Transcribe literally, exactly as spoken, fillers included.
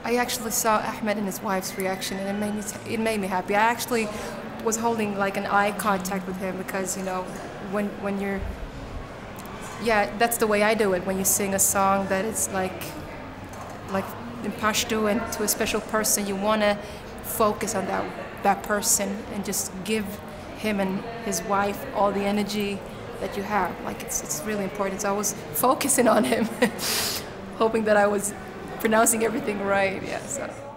I actually saw Ahmed and his wife's reaction, and it made me t it made me happy. I actually was holding like an eye contact with him because, you know, when when you're yeah, that's the way I do it. When you sing a song that is like like in pashto and to a special person, you want to focus on that that person and just give him and his wife all the energy that you have. Like it's it's really important. So I was focusing on him, hoping that I was pronouncing everything right. Yeah. So.